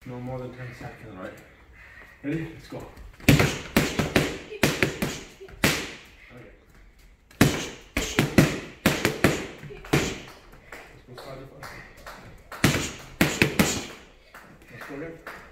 No more than 10 seconds, right? Ready? Let's go. Okay. Let's go slightly faster. Let's go again.